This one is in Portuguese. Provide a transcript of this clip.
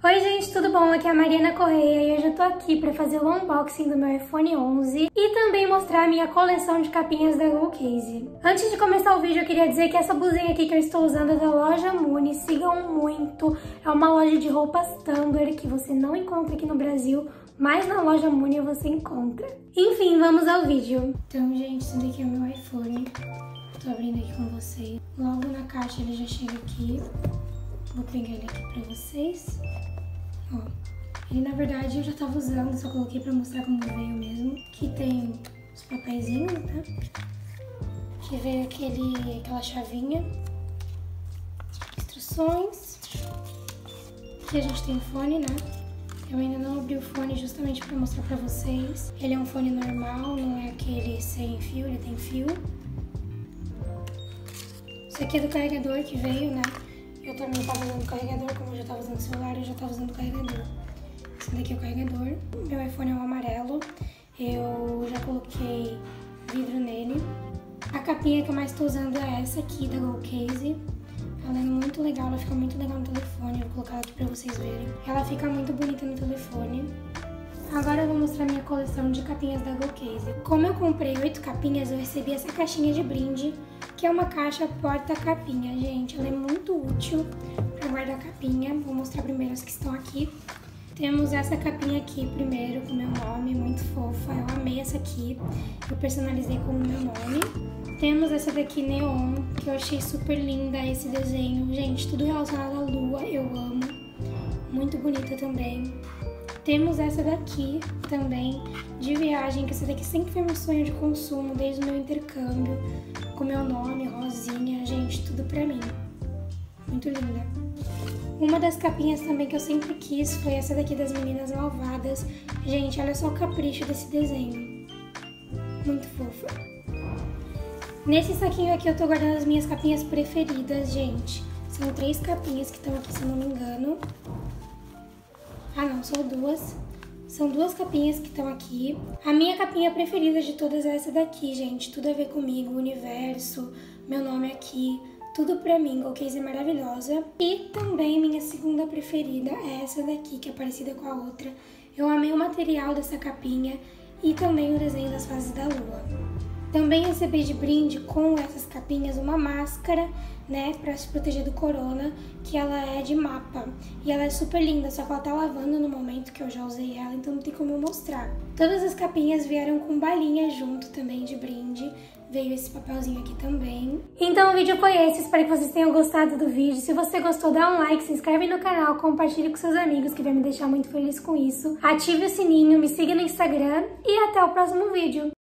Oi gente, tudo bom? Aqui é a Mariana Correia e hoje eu tô aqui pra fazer o unboxing do meu iPhone 11 e também mostrar a minha coleção de capinhas da GoCase. Antes de começar o vídeo, eu queria dizer que essa blusinha aqui que eu estou usando é da loja Muni, sigam muito. É uma loja de roupas Tumblr que você não encontra aqui no Brasil, mas na loja Muni você encontra. Enfim, vamos ao vídeo. Então, gente, esse daqui é o meu iPhone. Tô abrindo aqui com vocês. Logo na caixa ele já chega aqui. Vou pegar ele aqui pra vocês. Ó, ele na verdade eu já tava usando, só coloquei pra mostrar como veio mesmo. Aqui tem os papeizinhos, né? Aqui veio aquela chavinha. Instruções. Aqui a gente tem o fone, né? Eu ainda não abri o fone justamente pra mostrar pra vocês. Ele é um fone normal, não é aquele sem fio, ele tem fio. Isso aqui é do carregador que veio, né? Eu também tava usando o carregador, como eu já tava usando o celular, eu já tava usando o carregador. Esse daqui é o carregador. Meu iPhone é um amarelo. Eu já coloquei vidro nele. A capinha que eu mais tô usando é essa aqui, da GoCase. Ela é muito legal, ela fica muito legal no telefone. Eu vou colocar ela aqui pra vocês verem. Ela fica muito bonita no telefone. Agora eu vou mostrar minha coleção de capinhas da GoCase. Como eu comprei 8 capinhas, eu recebi essa caixinha de brinde, que é uma caixa porta-capinha, gente. Ela é muito útil para guardar capinha. Vou mostrar primeiro as que estão aqui. Temos essa capinha aqui primeiro, com meu nome, muito fofa. Eu amei essa aqui. Eu personalizei com o meu nome. Temos essa daqui neon, que eu achei super linda esse desenho. Gente, tudo relacionado à lua, eu amo. Muito bonita também. Temos essa daqui também, de viagem, que essa daqui sempre foi meu sonho de consumo, desde o meu intercâmbio, com meu nome, rosinha, gente, tudo pra mim. Muito linda. Uma das capinhas também que eu sempre quis foi essa daqui das Meninas Malvadas. Gente, olha só o capricho desse desenho. Muito fofa. Nesse saquinho aqui eu tô guardando as minhas capinhas preferidas, gente. São 3 capinhas que estão aqui, se eu não me engano. Ah não, são 2. São 2 capinhas que estão aqui. A minha capinha preferida de todas é essa daqui, gente. Tudo a ver comigo, o universo, meu nome aqui, tudo pra mim. GoCase é maravilhosa. E também minha segunda preferida é essa daqui, que é parecida com a outra. Eu amei o material dessa capinha e também o desenho das fases da lua. Também recebi de brinde com essas capinhas uma máscara, né, pra se proteger do corona, que ela é de mapa. E ela é super linda, só que ela tá lavando no momento que eu já usei ela, então não tem como eu mostrar. Todas as capinhas vieram com balinha junto também de brinde. Veio esse papelzinho aqui também. Então o vídeo foi esse, espero que vocês tenham gostado do vídeo. Se você gostou, dá um like, se inscreve no canal, compartilhe com seus amigos, que vai me deixar muito feliz com isso. Ative o sininho, me siga no Instagram e até o próximo vídeo.